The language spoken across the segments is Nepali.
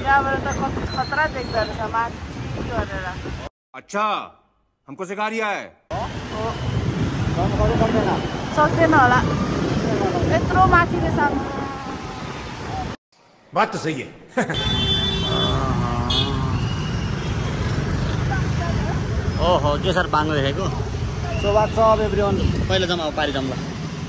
यहाँबाट त खतरा देख्दो रहेछ माथि गरेर। अच्छा हमको सिखा रिया है। सक्दैन होला यत्रो माथि रहेछ। बात तो सही है। ओहो के सर पाङ्गो देखेको। So what's up everyone? पहिला जाउँ अब पारि जाउँ ल।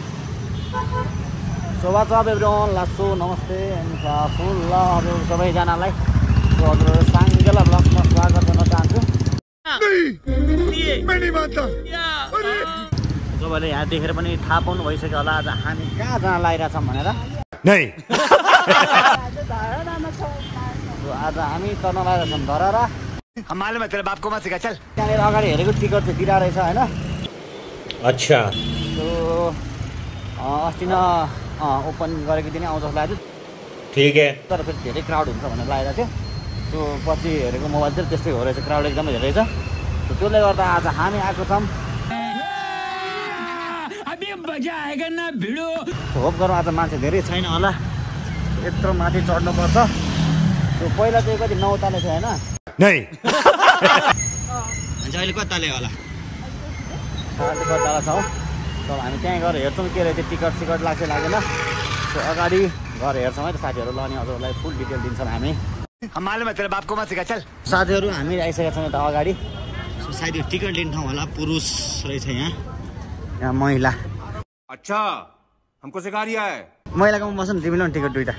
So what's up everyone? लासो नमस्ते अनि फुल ल हजुर सबैजनालाई हजुर साङ्गेला ब्लगमा स्वागत गर्न चाहन्छु। तपाईँले यहाँ देखेर पनि थाहा पाउनु भइसक्यो होला आज हामी कहाँ जान लागिरहेछौँ भनेर। आज हामी चढ्न लागिरहेछौँ धरहरा। मालूम है तेरे बाप को मत सिखा चल। त्यहाँनिर अगाडि हेरेको टिकट चाहिँ दिइरहेको रहेछ होइन। अच्छा अस्ति न ओपन गरेको दिन आउँछ जस्तो लाग्यो। ठीक है तर फेरि धेरै क्राउड हुन्छ भनेर लागेको थियो। त्यो पछि हेरेको मोबाइल चाहिँ त्यस्तै हो रहेछ, क्राउड एकदमै धेरै छ। त्यसले गर्दा आज हामी आएको छौँ। होप गरौँ आज मान्छे धेरै छैन होला, यत्रो माथि चढ्नुपर्छ। त्यो पहिला चाहिँ कति 9 तले थियो होइन। अहिले कति तले होला? 8 तला छ। तब हामी त्यहीँ गएर हेर्छौँ के रहेछ, टिकट सिकट लाग्छ लागेन। त्यो अगाडि गएर हेर्छौँ है त साथीहरू। ल अनि हजुरलाई फुल डिटेल दिन्छौँ हामी। मालूम है तेरे बाप को मत सिखा चल। साथीहरू हामी आइसकेका छौँ यता अगाडि। सायद यो टिकट लिने ठाउँ होला। पुरुष रहेछ यहाँ महिला। अच्छा हमको सिखा रिया है। महिलाकोमा बस्छ नि तिमीले टिकट दुइटा।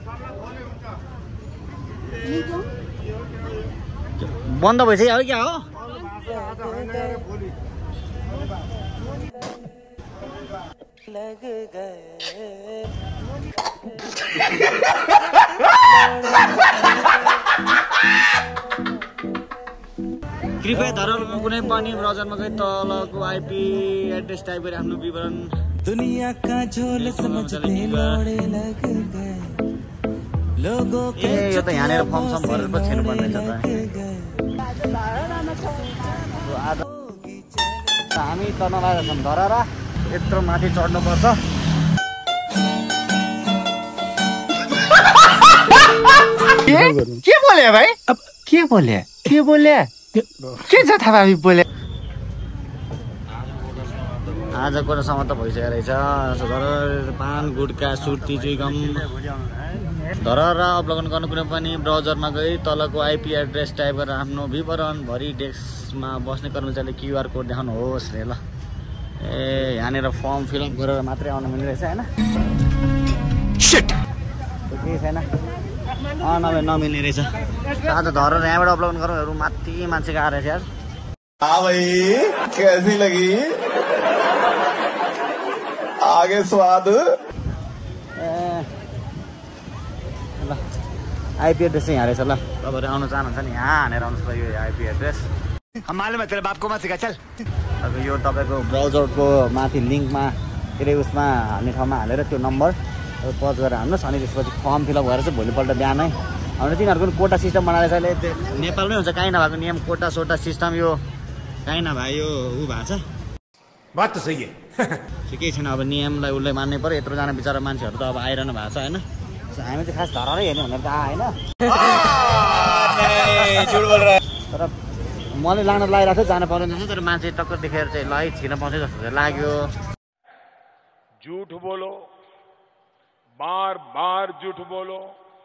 बन्द भइसक्यो हो क्या हो? कृपया धरहरामा कुनै पनि ब्राउजरमा गई तलको आइपी एड्रेस टाइप गरी आफ्नो विवरण दुनिया का झोल समझने लौड़े लग गए लोगों के। यो त यहाँनिर फर्म सम भरेर पो छिर्नु पर्ने छ त। आज हामी चढ्न लागेका छौँ धरहरा। यत्रो माथि चढ्नुपर्छ। के बोले भाइ? अब के बोले के छ थाहा बोले? आजको सम्म त भइसकेको रहेछ। धरहरा पान गुटका सुर्ती चुइगम धरहरा अवलोकन गर्नु कुनै पनि ब्राउजरमा गई तलको आइपी एड्रेस टाइप गरेर आफ्नो विवरण भरि डेस्कमा बस्ने कर्मचारीले क्युआर कोड देखाउनुहोस् रे ल। ए यहाँनिर फर्म फिलअप गरेर मात्रै आउनु मिल्ने रहेछ होइन। केही छैन नभए नमिल्ने रहेछ। आज धरहरा यहाँबाट अवलोकन गरौँ माथि मान्छेको आएर यार। हाँ भाई कैसी लगी आगे स्वाद? ल आइपी एड्रेस चाहिँ यहाँ रहेछ ल। तपाईँहरू आउनु चाहनुहुन्छ नि यहाँ हानेर आउनुहोस् ल। यो आइपी एड्रेस मालूम है तेरे बाप को मत सिखा चल। अब यो तपाईँको ब्राउजरको माथि लिङ्कमा के अरे उसमा हाल्ने ठाउँमा हालेर त्यो नम्बर पज गरेर हाल्नुहोस्। अनि त्यसपछि फर्म फिलअप गरेर चाहिँ भोलिपल्ट बिहानै अनि तिनीहरूको पनि कोटा सिस्टम बनाएर अहिले नेपालमै हुन्छ। काहीँ नभएको नियम कोटा सोटा सिस्टम यो काहीँ नभए यो ऊ भएको छ। बात तो सही है। केही छैन अब नियमलाई उसले मान्नै पर्यो। यत्रोजना बिचरा मान्छेहरू त अब आइरहनु भएको छ होइन। हामी चाहिँ खास धरहरै हेर्ने भनेर त होइन। तर मैले लान लागिरहेको थियो जान पाउँदैन थियो। तर मान्छे टक्कर देखेर चाहिँ ल है छिर्न पाउँछ जस्तो चाहिँ लाग्यो। झूठ बोलो बार बार झूठ बोलो।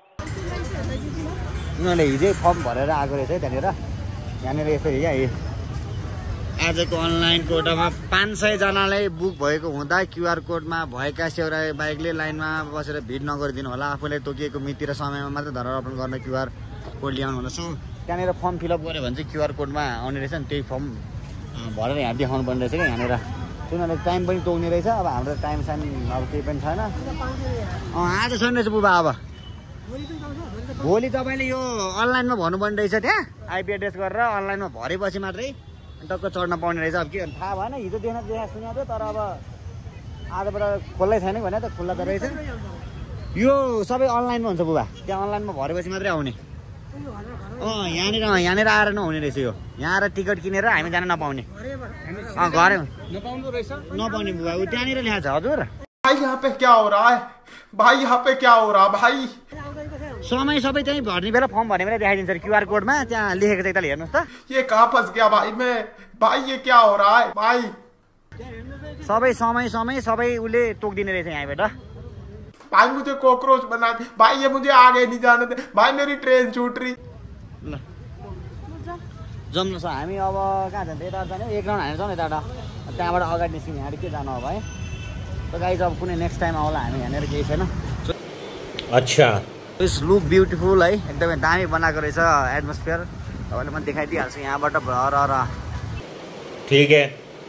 उनीहरूले हिजै फर्म भरेर आएको रहेछ है त्यहाँनिर। यहाँनिर यसरी यहाँ आजको अनलाइन कोटामा 500 जनालाई बुक भएको हुँदा क्युआर कोडमा भएका सेवा बाइकले लाइनमा बसेर भिड नगरिदिनु होला। आफूले तोकिएको मिति र समयमा मात्र धरहरा अपलोड गर्न क्युआर कोड ल्याउनु होला। सो त्यहाँनिर फर्म फिलअप गऱ्यो भने चाहिँ क्युआर कोडमा आउने रहेछ नि। त्यही फर्म भरेर यहाँ देखाउनु पर्ने रहेछ क्या यहाँनिर। उनीहरूले टाइम पनि तोक्ने रहेछ। अब हाम्रो टाइम साइम अब केही पनि छैन। आज छैन रहेछ बुबा। अब भोलि तपाईँले यो अनलाइनमा भन्नुपर्ने रहेछ। त्यहाँ आइपी एड्रेस गरेर अनलाइनमा भरेपछि मात्रै टक्क चढ्न पाउने रहेछ। अब के थाहा भएन, हिजो देखा सुनेको थियो। तर अब आजबाट खोल्लै छैन भने त खुल्ला त रहेछ। यो सबै अनलाइनमा हुन्छ बुबा। त्यहाँ अनलाइनमा भरेपछि मात्रै आउने। यहाँनिर आएर नहुने रहेछ यो। यहाँ आएर टिकट किनेर हामी जान नपाउने। घरै नपाउने बुबा। ऊ त्यहाँनिर लेखाएको छ। हजुर भाई यहाँ पे क्या हो रहा है भाई? यहाँ पे क्या हो रहा भाई? समय सबै चाहिँ भर्ने बेला फर्म भर्ने बेला देखाइदिन्छ क्युआर कोडमा त्यहाँ लेखेको चाहिँ एकताल हेर्नुहोस् त ये कहाँ फंस गया भाई मैं भाई ये क्या हो रहा है भाई सबै समय सबै उसले तोकिदिने रहेछ यहाँबाट भाई मुझे कॉकरोच बना भाई ये मुझे आगे नहीं जाने दे भाई मेरी ट्रेन छूट रही ल जम्नु छ हामी अब कहाँ जान्छ यता जाने एक राउन्ड हानेर जाउँ यताबाट त्यहाँबाट अगाडि निस्किने यहाँ के जानु अब है त गाइज अब कुनै नेक्स्ट टाइम आउला हामी यहाँनिर केही छैन अच्छा इट्स लुक ब्युटिफुल है एकदमै दामी बनाएको रहेछ एटमोस्फियर तपाईँले म देखाइदिइहाल्छु यहाँबाट भर ठीक है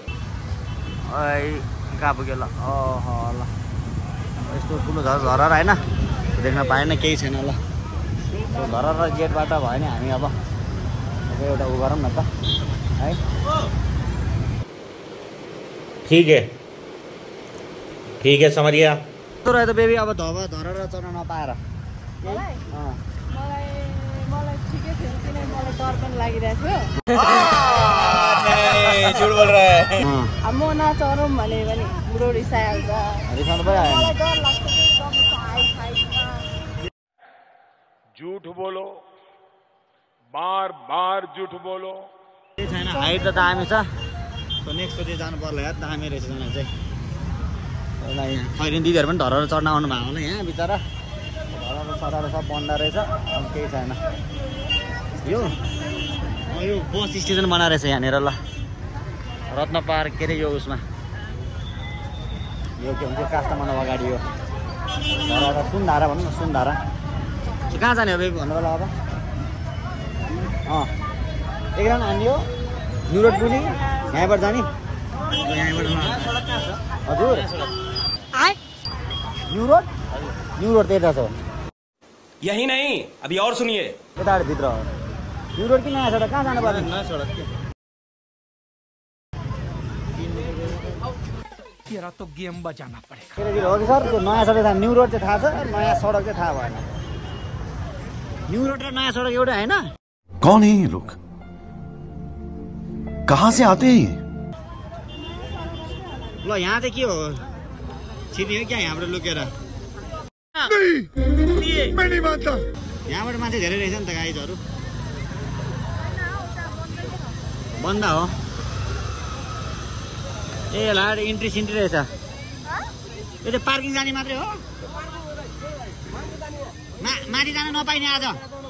कहाँ पुग्यो ल ओह ल यस्तो ठुलो झरर होइन देख्न पाएन केही छैन ल झरर गेटबाट भयो नि हामी अब एउटा उ गरौँ न त है ठीक है समझिया तो रह्यो त बेबी अब धरेर चढ्न नपाएर मलाई ठिकै थियो किन मलाई डर पनि लागिरहेको झूठ बोल रहा है थियो अब म नचढौँ भने पनि बुढो रिसाइहाल्छ रिसाउनु पऱ्यो मलाई डर लाग्छ कि एकदम हाइटमा झूठ बोलो बार बार झूठ बोलो केही छैन हाइट त दामी छ नेक्स्ट पट्टि जानु पर्ला यार दामी रहेछ जान चाहिँ खैरिन दिदीहरू पनि धरेर चढ्न आउनु भएको होला यहाँ बिचरा धरेर चढाएर सब बन्द रहेछ अब केही छैन यो बस स्टेसन बनाएर रहेछ यहाँनिर ल रत्न पार्क के अरे यो उसमा यो के भन्छ काठमाडौँ अगाडि यो धराएर सुनधारा भनौँ न सुनधारा कहाँ जाने हो बेबी भन्नु होला अब एक राउन्ड हान्यो न्यु रोड पुग्ने यहाँबाट जाने हजुर न्यु रोड त्यता छ यही नहीं अभी और सुनिए यताबाट भित्र न्यु रोड कि नयाँ सडक कहाँ जानु पर्ने नयाँ सडक तेरा तो गेम बजाना पड़ेगा केटातिर हो कि सर त्यो नयाँ सडक न्यु रोड चाहिँ थाहा छ नयाँ सडक चाहिँ थाहा भएन न्यु रोड र नयाँ सडक एउटै होइन कौन है ये लोग कहाँ से आते हैं ल यहाँ चाहिँ के हो छिर्ने हो क्या यहाँबाट लुकेर यहाँबाट मान्छे धेरै रहेछ नि त गाइजहरू बन्द हो ए ल इन्ट्री सिन्ट्री रहेछ यो चाहिँ पार्किङ जाने मात्रै हो माथि जान नपाइने आज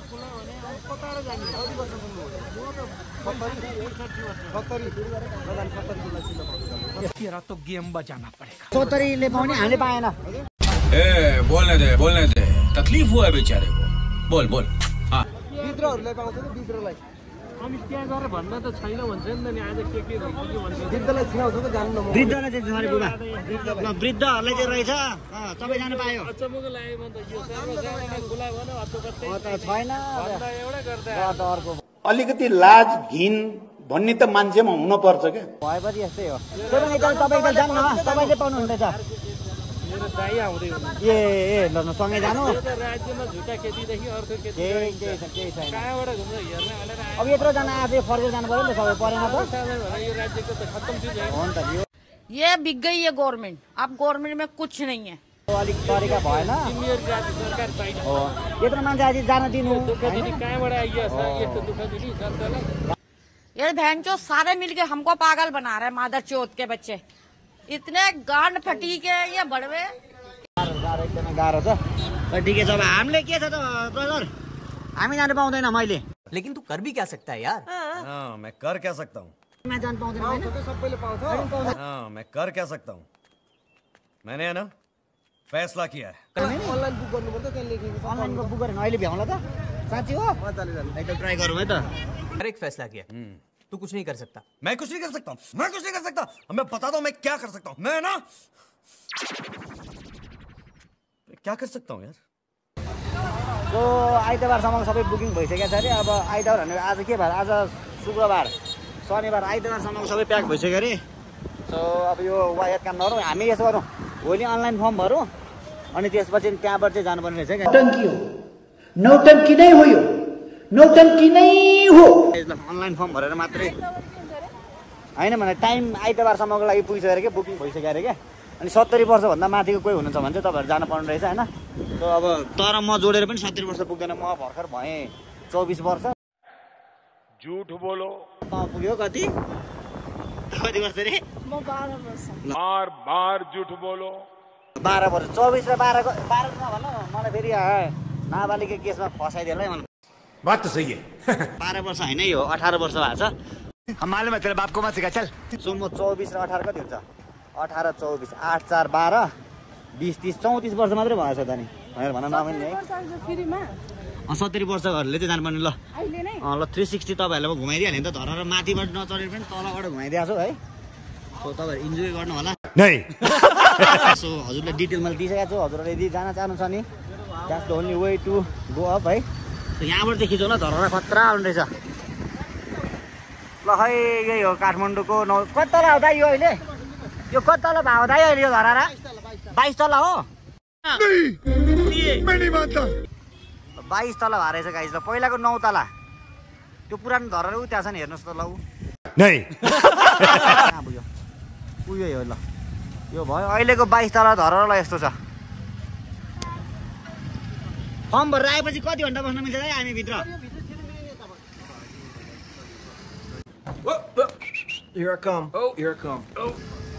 तेरा तो गेम बजाना पड़ेगा 70 पाउने हामीले पाएन बोलने दे तकलीफ हुआ है बेचारे को बोल हाँ बिद्रोहरुलाई पाउँछ नि बिद्रोहलाई अनि त्यहाँ गएर भन्न त छैन भन्छ नि अनि आज के भन्छ कि भन्छ वृद्धलाई छिनाउँछ त जान्नु न वृद्धलाई चाहिँ सरी बुबा ल वृद्धहरूलाई चाहिँ रहेछ सबै जानु पायो अचम्मको लाग्यो म त यो सर्वसाधारण खुला भन अत्तो छैन एउटा गर्दा अर्को अलिकति लाज घिन भन्ने त मान्छेमा हुनुपर्छ क्या भएपछि यस्तै हो त्यो पनि तपाईँ एकताल जानु न तपाईँले पाउनु हुँदैछ मेरो दाइ आउँदै हुनु ए ल सँगै जानु राज्यमा झुटा खेतीदेखि अर्को खेती केही छैन कहाँबाट घुम्न हेर्न भनेर अब यत्रोजना आज फर्केर जानु पर्यो नि त सबै परेन त यो राज्यको त खत्तम चिज हो नि त ये बिक गई है गवर्नमेंट अब गवर्नमेंट में कुछ नहीं है अलिक तरिका भएन सरकार छैन हो यत्रो मान्छे आज जान दिनु कहाँबाट आइयो यस्तो दुःख दिने जनतालाई ये बहन चो सारे मिलके हमको पागल बना रहे हैं मादर चौथ के बच्चे इतने गांड फटी के ये बड़वे एकदमै गाह्रो छ ठिकै छ अब हामीले के छ त ब्रदर हामी जानु पाउँदैन मैले लेकिन तू कर भी क्या सकता है यार हाँ मैं कर क्या सकता हूँ मैं जान पाउँदैन हैन सबैले पाउँछ हाँ मैं कर क्या सकता हूँ मैंने है ना फैसला किया है अनलाइन बुक गर्नुपर्छ त्यहाँ लेखेको छ अनलाइनमा बुक गरेर अहिले भ्याउँला त साँच्ची हो एकदम ट्राई गरौँ है त हर एक फैसला किया तू कुछ नहीं कर सकता मैं कुछ नहीं कर सकता मैं बताता हूँ मैं क्या कर सकता हूँ मैं ना क्या कर सकता हूँ यार सो आइतबारसम्म सबै बुकिङ भइसकेको छ अरे अब आइतबार भनेर आज के भयो आज शुक्रबार शनिबार आइतबारसम्म सबै प्याक भइसक्यो अरे सो अब यो वायत काम नगरौँ हामी यसो गरौँ भोलि अनलाइन फर्म भरौँ अनि त्यसपछि त्यहाँबाट चाहिँ जानुपर्ने रहेछ क्या नौटंकी नै हो यो नौटंकी नै हो अनलाइन फर्म भरेर मात्रै होइन भने टाइम आइतबारसम्मको लागि पुगिसक्यो अरे क्या बुकिङ भइसक्यो अरे क्या अनि 70 वर्षभन्दा माथिको कोही हुनुहुन्छ भने चाहिँ तपाईँहरू जानु पर्ने रहेछ होइन अब तर म जोडेर पनि 70 वर्ष पुग्दैन। म भर्खर भएँ 24 वर्ष। झूठ बोलो। पुग्यो कति वर्ष रे? म 12 वर्ष। बार बार झूठ बोलो। 12 वर्ष। 24 र 12 नभन मलाई फेरि नाबालिग केसमा फसाइदिएला है मलाई। बात तो सही है। 12 वर्ष होइन यो 18 वर्ष भएको छ। मालूम है तेरे बाप को मत सिखा चल। सो म 24 र 18 कति हुन्छ? 18 24 8 4 12 20 30 34 वर्ष मात्रै भएछ त नि। भनेर भन्न नमिल्ने है। 70 वर्षहरूले चाहिँ जानुपर्ने ल। ल 360 तपाईँहरूलाई म घुमाइदिइहालेँ नि त। धरेर माथिबाट नचढेर पनि तलबाट घुमाइदिएको छु है। सो तपाईँहरू इन्जोय गर्नु होला। नहीं। सो हजुरले डिटेल मैले दिइसकेको छु। हजुरहरूले यदि जान चाहनुहुन्छ नि that's the only way to go up है। यहाँबाट चाहिँ खिचौँ ल। धरेर खतरा आउने रहेछ। ल खै यही हो काठमाडौँको कति तल हो दाइ यो अहिले? यो कति तल भाउ दाइ अहिले यो धरारा? 22 तल हो? 22 तल भए रहेछ गाइस। ल पहिलाको 9 तला त्यो पुरानो धरेर उ त्यहाँ छ नि हेर्नुहोस् त ल। नहीं। उयो हो ल यो भयो। अहिलेको 22 तला धरेर ल यस्तो छ। फर्म भरेर आएपछि कति घन्टा बस्न मिल्छ है हामी भित्र? Here I come. Oh, here I come. Oh.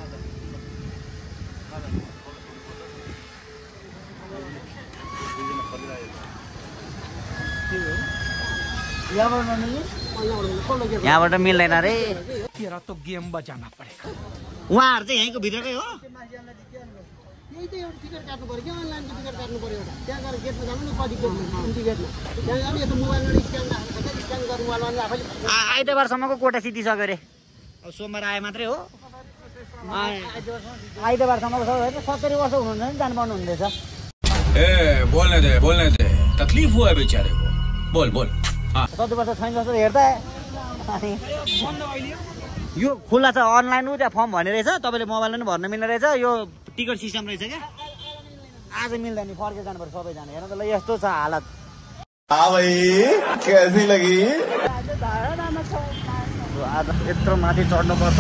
यहाँबाट मिल्दैन रे। तेरा तो गेम बजाना पड़ेगा। उहाँहरु चाहिँ यहीँको भित्रकै हो? यही त एउटा टिकट काट्नु पर्यो क्या अनलाइनको टिकट काट्नु पर्यो एउटा। त्यहाँ गएर गेटमा जानु नि कति टिकटमा। त्यहाँ जानु यो त मोबाइलमा स्क्यान गर्नु मोबाइलमा आफैले। आइतबारसम्मको कोटा सिद्धिसक्यो रे। अब सोमबार आए मात्रै हो। आइतबारसम्मको छ 70 वर्ष हुनुहुन्छ नि जानुपर्ने हुँदैछ। ए बोलने दे तकलीफ हुआ है बेचारे को। बोल बोल। हाँ 70 वर्ष छैन जस्तो हेर्दा अनि यो खुला छ अनलाइन उ त्यहाँ फर्म भन्ने रहेछ। तपाईँले मोबाइलमा पनि भर्न मिल्ने रहेछ। यो टिकट सिस्टम रहेछ क्या। आज मिल्दैन नि फर्केर जानुपर्छ सबैजना। हेर्नु त ल यस्तो छ हालत। हाँ भाई कैसी लगी? आज यत्रो माथि चढ्नु पर्छ।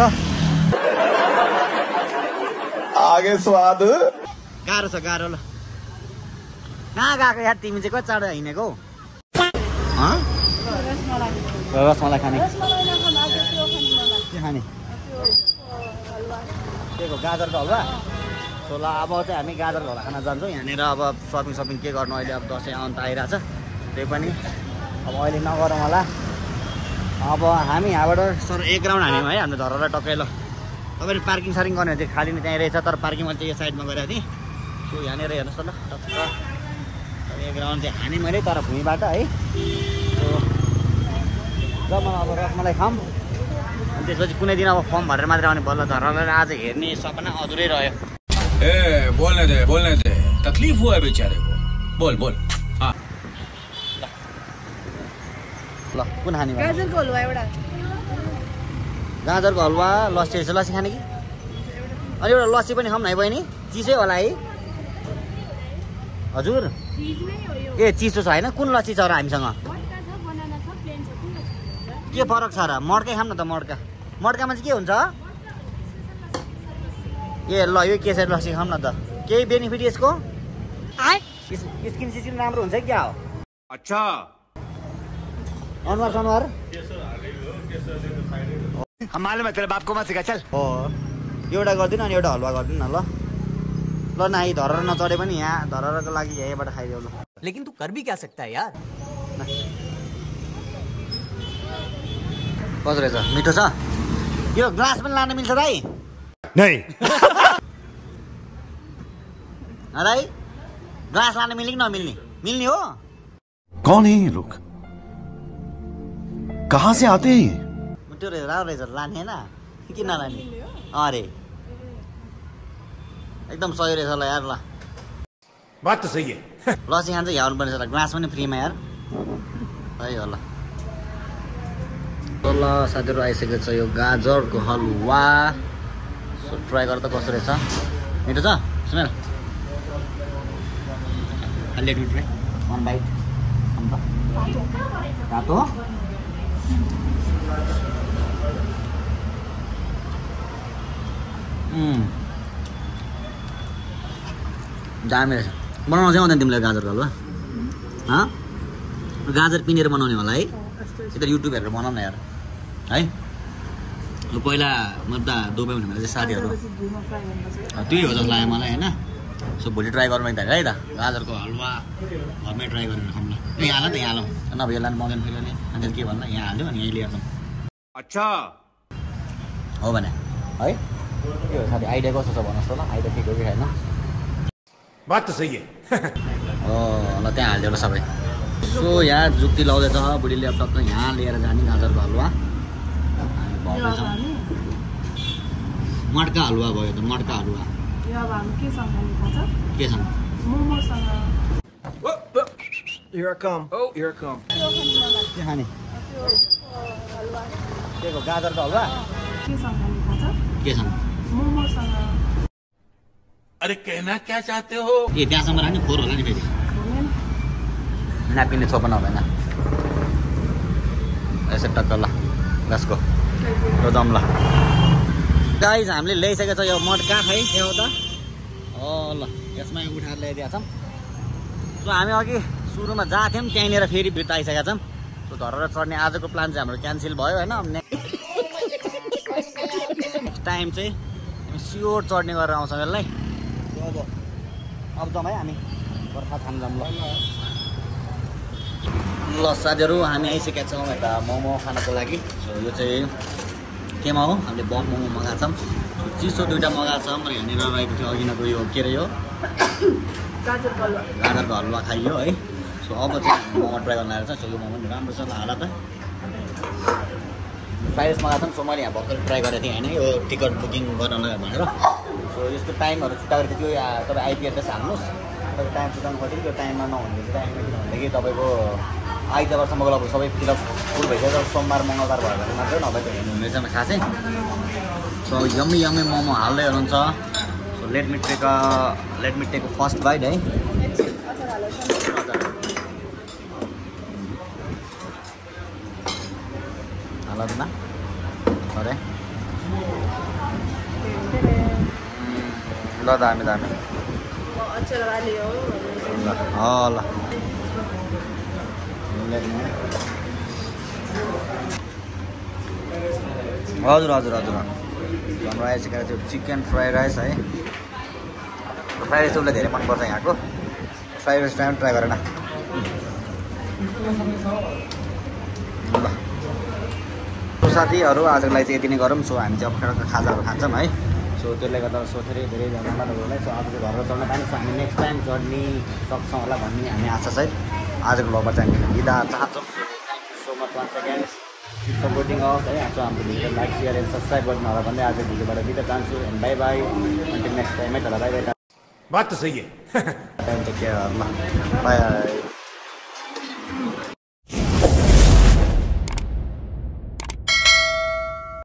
आगे स्वाद गाह्रो छ गाह्रो। ल कहाँ गएको यार तिमी चाहिँ कति चाँडो हिँडेको? रसमलाई खाने के खाने? के को गाजरको हलुवा? सो ल अब चाहिँ हामी गाजरको हलुवा खान जान्छौँ। यहाँनिर अब सपिङ के गर्नु अहिले अब दसैँ अन्त आइरहेछ। त्यही पनि अब अहिले नगरौँ होला। अब हामी यहाँबाट सर 1 राउन्ड हान्यौँ है हाम्रो धरलाई टक्कै। ल तपाईँले पार्किङ सार्किङ गर्ने चाहिँ खाली नै त्यहीँ रहेछ। तर पार्किङ मैले चाहिँ यो साइडमा गरेको थिएँ। सो यहाँनिर हेर्नुहोस् त ल टक्क 1 राउन्ड चाहिँ हानेँ मैले तर भुइँबाट है। सो जब अब रसमलाई खाऊँ अनि त्यसपछि कुनै दिन अब फर्म भरेर मात्रै आउने बल्ल धरलाई आज हेर्ने सपना अधुरै रह्यो। ए बोलने दे तकलीफ हुआ है बेचारे को। बोल बोल। हाँ ल कुन खाने? गाजरको हलुवा एउटा। गाजरको हलुवा लस्सी रहेछ। लस्सी खाने कि? अनि एउटा लस्सी पनि खाऊँ न है बहिनी। चिसै होला है हजुर? ए चिसो छ होइन? कुन लस्सी छ र हामीसँग? के फरक छ र? मड्कै खाऊँ न त। मड्कामा चाहिँ के हुन्छ? ए ल यो केसरी लस्सी खाऊँ न त। केही बेनिफिट यसको? स्किन सिस्किन राम्रो हुन्छ क्या हो? अच्छा अनुहार मालूम है तेरे बाप को मत सिखा चल। हो एउटा गरिदिनु अनि एउटा हलुवा गरिदिनु न। ल नाइ धरेर नचढे पनि यहाँ धरेरको लागि यहीँबाट खाइदेऊ ल। लेकिन तू कर भी क्या सकता है यार? कस्तो रहेछ? मिठो छ? यो ग्लास पनि लान मिल्छ दाइ? नहीं। दाइ ग्लास लान मिल्ने कि नमिल्ने? मिल्ने हो? कौन है ये लोग? कहाँ से आते हैं? त्यो राम्रो रहेछ लाने होइन किन नलाने? अरे एकदम सही रहेछ ल यार। ल बात तो सही है। लस्सी खान्छ ह्याउनु पर्ने छ। ग्लास पनि फ्रीमा यार। है होला। ल साथीहरू आइसकेको छ यो गाजरको हलुवा। सो ट्राई गर्दा कस्तो रहेछ? मिठो छ? Smell let me try 1 bite. अन्त रातो दामी रहेछ। बनाउन चाहिँ आउँदैन तिमीलाई गाजरको हलुवा? गाजर पिनेर बनाउने होला है? यता युट्युब हेरेर बनाउन यार है। पहिला म त दुबई हुने बेला चाहिँ साथीहरू त्यही हो जस्तो लाग्यो मलाई होइन। सो भोलि ट्राई गरौँ है त गाजरको हलुवा घरमै ट्राई गरेर खाउँ न। यहाँ हाल त यहाँ हालौँ नभए यसलाई पाउँदैन फेरि अहिले अनि के भन्दा यहाँ हाल्यो अनि यहीँ लिएर जाउँ। अच्छा हो भने है के हो साथी आइडिया कस्तो छ भन्नुहोस् त ल आइडिया ठिक हो कि छैन? बात त सही है। ल त्यहाँ हालिदियो ल सबै। सो यहाँ जुक्ति लाउँदैछ बुढी ल्यापटप त यहाँ लिएर जाने गाजरको हलुवा मड्का हलुवा भयो त मड्का हलुवा केसँग Here I come. Oh, here I come. के खाने के को गाजरको हलुवा केसँग अरे कहना क्या चाहते हो? ए त्यहाँसम्म राख्ने फोहोर होला नि फेरि नापिने छोपन हुँदैन यसो टक्क ल लेट्स गो ल जाउँ ल गाइज हामीले ल्याइसकेको छ यो मड्का है यहाँ त ल यसमा उठाएर ल्याइदिएका छौँ। सो हामी अघि सुरुमा जहाँ थियौँ त्यहीँनिर फेरि भित्र आइसकेका छौँ। सो धरेर चढ्ने आजको प्लान चाहिँ हाम्रो क्यान्सल भयो होइन। नेक्स्ट टाइम चाहिँ स्योर चढ्ने गरेर आउँछौँ यसलाई। अब जाउँ है हामी बर्खा खान जाउँ ल साथीहरू हामी आइसकेका छौँ यता मोमो खानको लागि। सो यो चाहिँ केमा हो हामीले बम मोमो मगाएको छौँ चिसो दुइटा मगाएको छौँ र यहाँनिर रहेको थियो अघिनको यो के अरे यो गाजरको हलुवा खाइयो है। सो अब चाहिँ मोमो ट्राई गर्न आएको छ। सो यो मोमो पनि राम्रो छ हालत फ्राइड राइस मगाएको छौँ। सो मैले यहाँ भर्खर ट्राई गरेको थिएँ होइन यो टिकट बुकिङ गर्नलाई भनेर। सो यसको टाइमहरू छुट्याएको थियो त्यो तपाईँ आइपी एड्रेस हाल्नुहोस् तपाईँ टाइम छुट्याउनु पऱ्यो त्यो टाइममा नहुने चाहिँ टाइममा किनभनेदेखि तपाईँको आइतबारसम्मको लगभग सबै फिलअप फुल भइसक्यो। सोमबार मङ्गलबार भयो भने मात्रै नभए त हेर्नु हुनेछ खासै। सो यम्मी यम्मी मोमो हाल्दै हुनुहुन्छ। So let me take first bite है। हालतमा अरे ल दामी दामी ल हजुर हजुर हजुर हाम्रो आइसकेको थियो चिकन फ्राइड राइस है। फ्राइड राइस उसलाई धेरै मनपर्छ यहाँको फ्राइड राइस टाइम ट्राई गरेन। ल साथीहरू आजको लागि चाहिँ यति नै गरौँ। सो हामी चाहिँ अप्ठ्यारोको खाजाहरू खान्छौँ है। सो त्यसले गर्दा सो धेरैजना तपाईँहरूलाई सो आज चाहिँ घरमा चढ्न पाएन। सो हामी नेक्स्ट टाइम चढ्ने सक्छौँ होला भन्ने हामी आशा सहित आजको भ्लगमा चाहिँ हामी बिदा चाहन्छौँ। So much once again supporting of है। सो हाम्रो video like share and subscribe गर्नु होला भन्दै आज भिडियोबाट बिदा चाहन्छु। And bye bye until next time है। तर बाई बाई बात त सही है। टाइम त के बाई।